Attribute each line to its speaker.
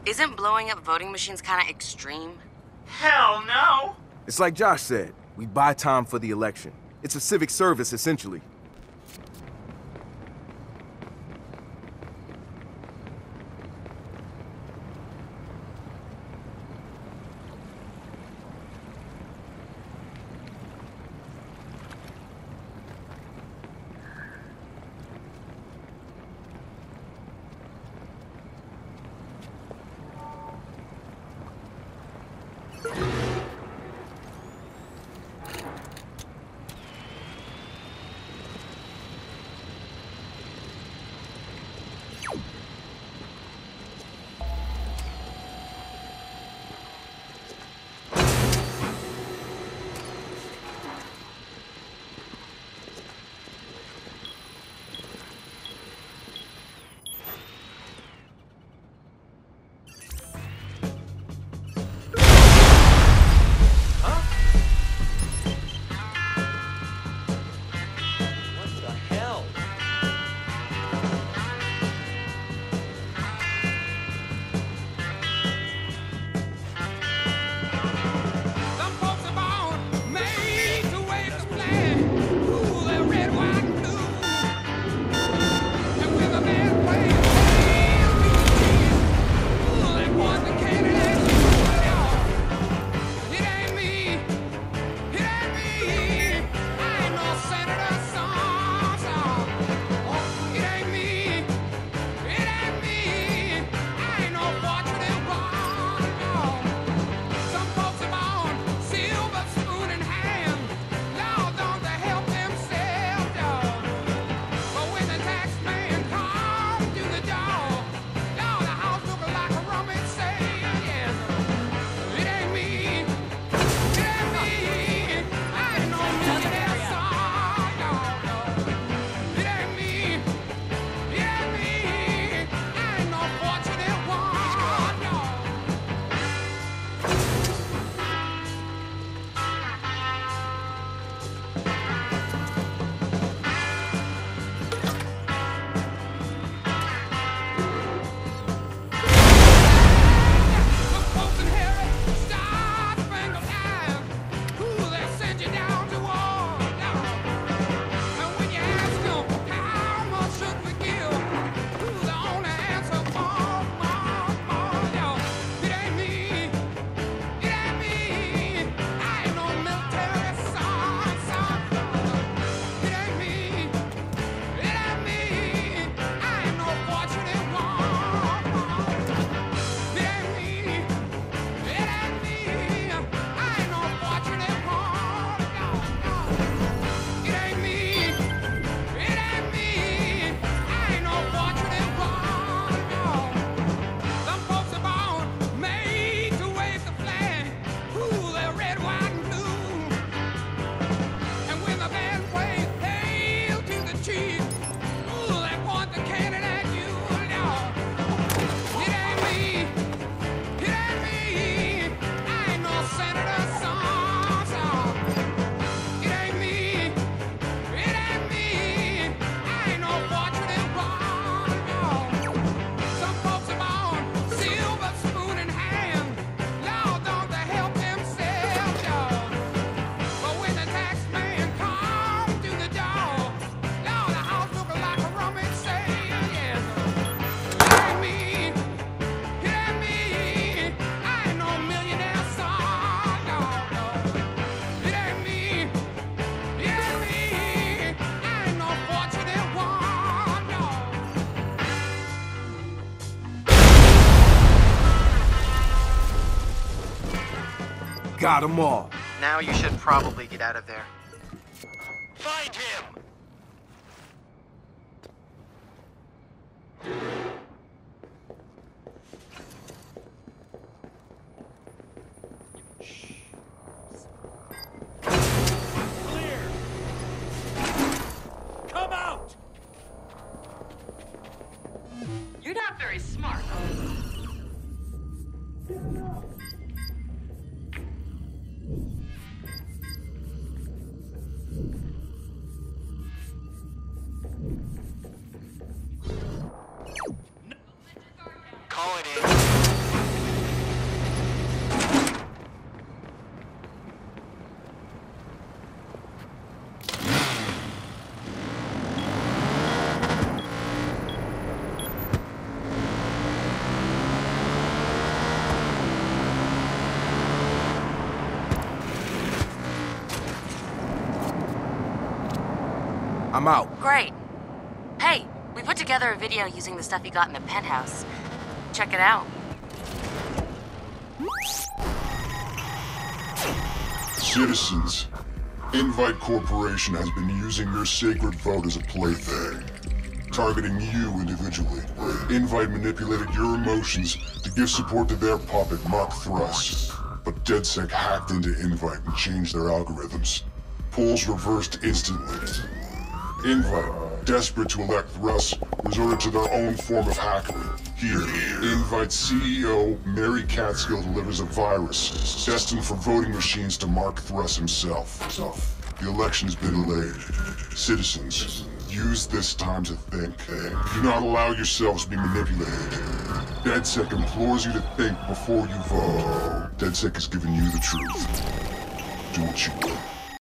Speaker 1: Isn't blowing up voting machines kind of extreme?
Speaker 2: Hell no!
Speaker 3: It's like Josh said, we buy time for the election. It's a civic service, essentially. Got 'em all.
Speaker 2: Now you should probably get out of there.
Speaker 4: Find him! Clear! Come out!
Speaker 1: You're not very smart.
Speaker 4: Call it in.
Speaker 3: I'm out.
Speaker 1: Great. Hey, we put together a video using the stuff you got in the penthouse. Check it out.
Speaker 5: Citizens, Invite Corporation has been using your sacred vote as a plaything, targeting you individually. Invite manipulated your emotions to give support to their puppet, Mark Thrust. But DedSec hacked into Invite and changed their algorithms. Polls reversed instantly. Invite, desperate to elect Thrust, resorted to their own form of hackery. Here, Invite CEO Mary Catskill delivers a virus destined for voting machines to Mark Thrust himself. The election's been delayed. Citizens, use this time to think. Do not allow yourselves to be manipulated. DedSec implores you to think before you vote. DedSec has given you the truth. Do what you will.